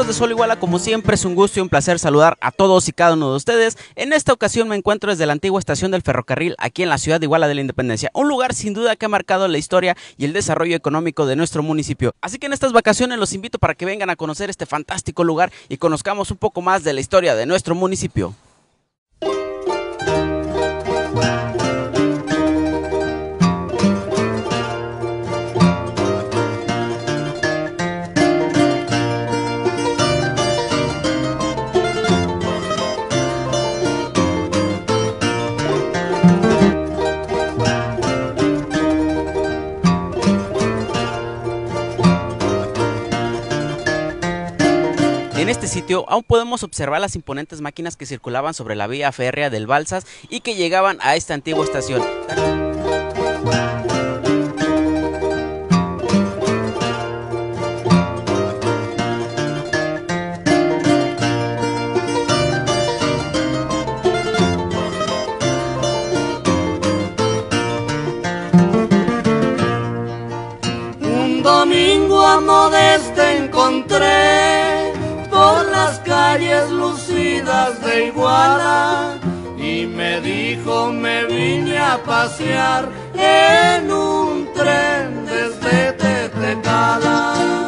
amigos de Solo Iguala, como siempre es un gusto y un placer saludar a todos y cada uno de ustedes. En esta ocasión me encuentro desde la antigua estación del ferrocarril aquí en la ciudad de Iguala de la Independencia, un lugar sin duda que ha marcado la historia y el desarrollo económico de nuestro municipio. Así que en estas vacaciones los invito para que vengan a conocer este fantástico lugar y conozcamos un poco más de la historia de nuestro municipio. En este sitio aún podemos observar las imponentes máquinas que circulaban sobre la vía férrea del Balsas y que llegaban a esta antigua estación. Un domingo a Modesta encontré por las calles lucidas de Iguala y me dijo me vine a pasear en un tren desde Tetecala.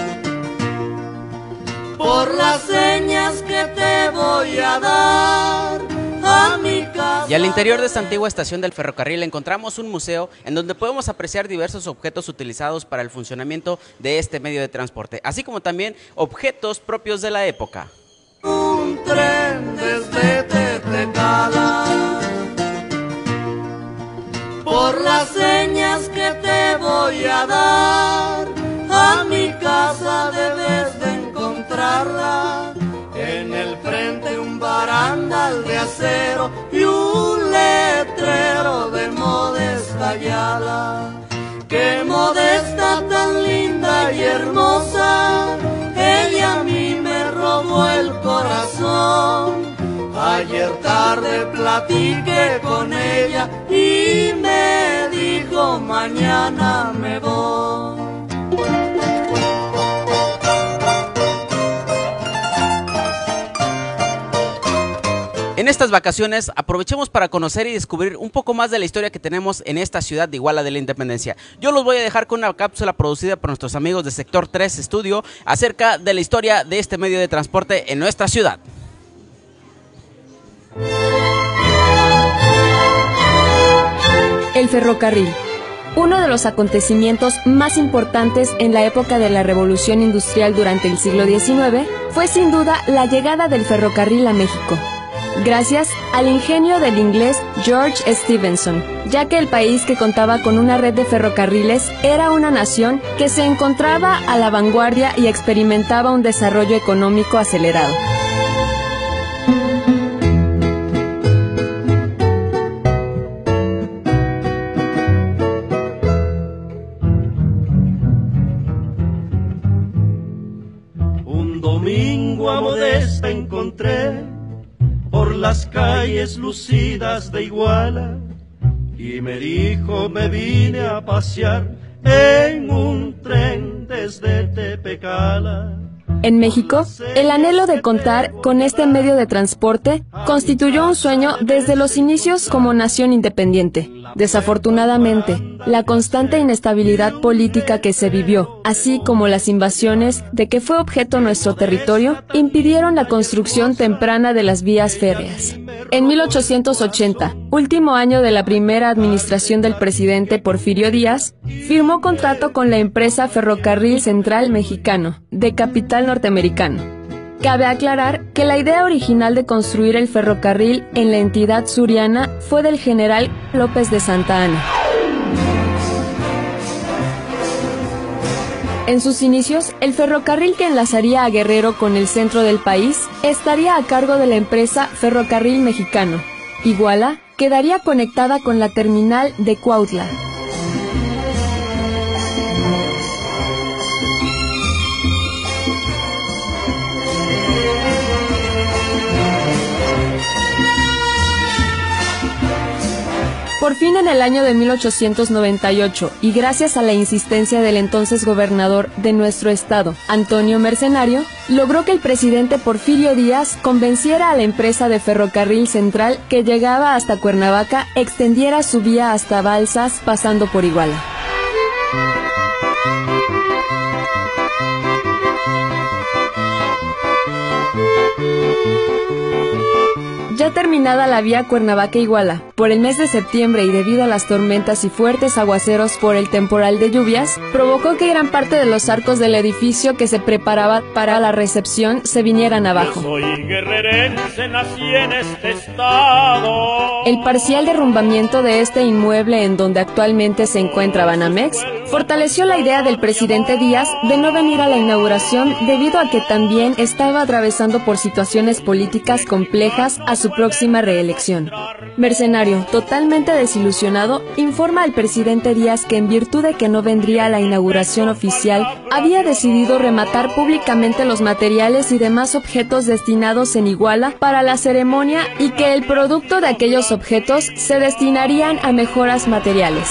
Por las señas que te voy a dar a mi casa. Y al interior de esta antigua estación del ferrocarril encontramos un museo en donde podemos apreciar diversos objetos utilizados para el funcionamiento de este medio de transporte, así como también objetos propios de la época. Un tren desde Tetecala. Por las señas que te voy a dar a mi casa debes de encontrarla. En el frente un barandal de acero y un letrero de Modesta Ayala. Qué Modesta tan linda y hermosa, ella a mí me robó el corazón. Ayer tarde platiqué con ella y me dijo mañana me voy. En estas vacaciones aprovechemos para conocer y descubrir un poco más de la historia que tenemos en esta ciudad de Iguala de la Independencia. Yo los voy a dejar con una cápsula producida por nuestros amigos de Sector 3 Estudio acerca de la historia de este medio de transporte en nuestra ciudad. El ferrocarril, uno de los acontecimientos más importantes en la época de la Revolución Industrial durante el siglo XIX, fue sin duda la llegada del ferrocarril a México, gracias al ingenio del inglés George Stephenson, ya que el país que contaba con una red de ferrocarriles era una nación que se encontraba a la vanguardia y experimentaba un desarrollo económico acelerado. Un domingo a Modesta encontré por las calles lucidas de Iguala y me dijo me vine a pasear en un tren desde Tetecala. En México, el anhelo de contar con este medio de transporte constituyó un sueño desde los inicios como nación independiente. Desafortunadamente, la constante inestabilidad política que se vivió, así como las invasiones de que fue objeto nuestro territorio, impidieron la construcción temprana de las vías férreas. En 1880, último año de la primera administración del presidente Porfirio Díaz, firmó contrato con la empresa Ferrocarril Central Mexicano, de capital norteamericano. Cabe aclarar que la idea original de construir el ferrocarril en la entidad suriana fue del general López de Santa Anna. En sus inicios, el ferrocarril que enlazaría a Guerrero con el centro del país estaría a cargo de la empresa Ferrocarril Mexicano. Iguala quedaría conectada con la terminal de Cuautla. Por fin en el año de 1898, y gracias a la insistencia del entonces gobernador de nuestro estado, Antonio Mercenario, logró que el presidente Porfirio Díaz convenciera a la empresa de Ferrocarril Central que llegaba hasta Cuernavaca extendiera su vía hasta Balsas pasando por Iguala. Ya terminada la vía Cuernavaca-Iguala, por el mes de septiembre y debido a las tormentas y fuertes aguaceros por el temporal de lluvias, provocó que gran parte de los arcos del edificio que se preparaba para la recepción se vinieran abajo. Yo soy guerrerense, nací en este estado. El parcial derrumbamiento de este inmueble en donde actualmente se encuentra Banamex fortaleció la idea del presidente Díaz de no venir a la inauguración debido a que también estaba atravesando por situaciones políticas complejas a su próxima reelección. Mercenario, totalmente desilusionado, informa al presidente Díaz que en virtud de que no vendría a la inauguración oficial, había decidido rematar públicamente los materiales y demás objetos destinados en Iguala para la ceremonia y que el producto de aquellos objetos se destinarían a mejoras materiales.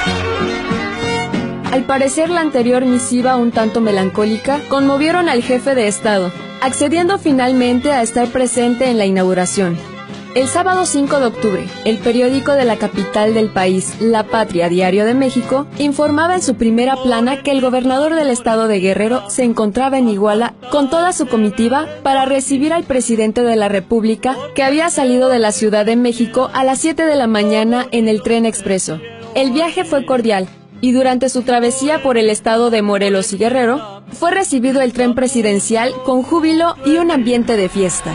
Al parecer, la anterior misiva, un tanto melancólica, conmovieron al jefe de Estado, accediendo finalmente a estar presente en la inauguración. El sábado 5 de octubre, el periódico de la capital del país, La Patria, Diario de México, informaba en su primera plana que el gobernador del estado de Guerrero se encontraba en Iguala con toda su comitiva para recibir al presidente de la República, que había salido de la Ciudad de México a las 7 de la mañana en el tren expreso. El viaje fue cordial, y durante su travesía por el estado de Morelos y Guerrero, fue recibido el tren presidencial con júbilo y un ambiente de fiesta.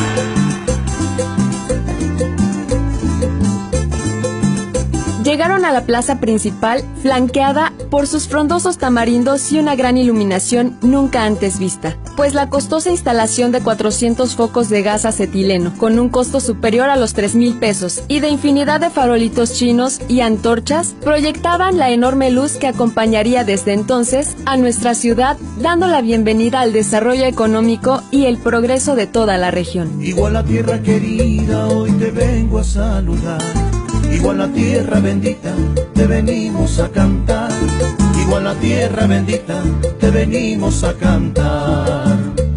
Llegaron a la plaza principal, flanqueada por sus frondosos tamarindos y una gran iluminación nunca antes vista, pues la costosa instalación de 400 focos de gas acetileno, con un costo superior a los 3,000 pesos, y de infinidad de farolitos chinos y antorchas, proyectaban la enorme luz que acompañaría desde entonces a nuestra ciudad, dando la bienvenida al desarrollo económico y el progreso de toda la región. Iguala tierra querida, hoy te vengo a saludar. Iguala tierra bendita, te venimos a cantar. Iguala tierra bendita, te venimos a cantar.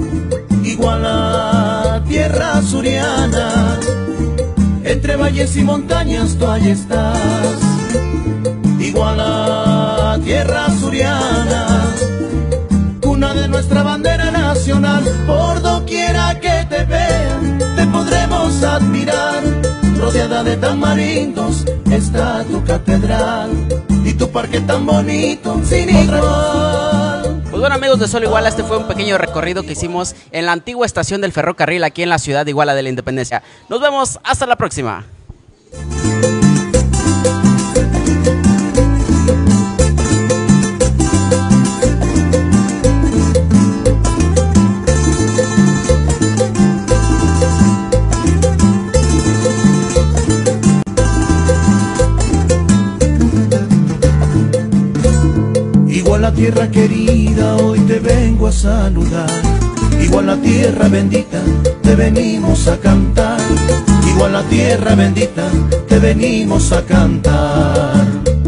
Iguala tierra suriana, entre valles y montañas tú ahí estás. Iguala tierra suriana, cuna de nuestra bandera nacional. Por doquiera que te vean, te podremos admirar. Rodeada de tamarindos está tu catedral y tu parque tan bonito sin igual. Pues bueno, amigos de Solo Iguala, este fue un pequeño recorrido que hicimos en la antigua estación del ferrocarril aquí en la ciudad de Iguala de la Independencia. Nos vemos, hasta la próxima. Iguala tierra querida, hoy te vengo a saludar. Iguala tierra bendita, te venimos a cantar. Iguala tierra bendita, te venimos a cantar.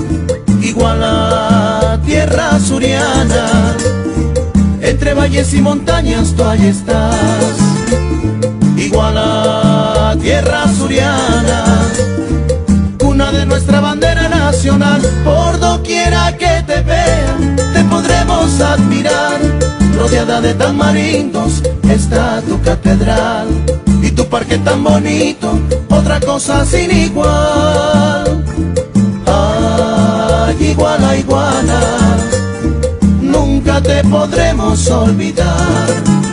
Iguala tierra suriana, entre valles y montañas tú ahí estás. Iguala tierra suriana, cuna de nuestra bandera nacional. Por doquiera que te vean, te podremos admirar. Rodeada de tamarindos está tu catedral y tu parque tan bonito, otra cosa sin igual. Ay, Iguala, Iguala, nunca te podremos olvidar.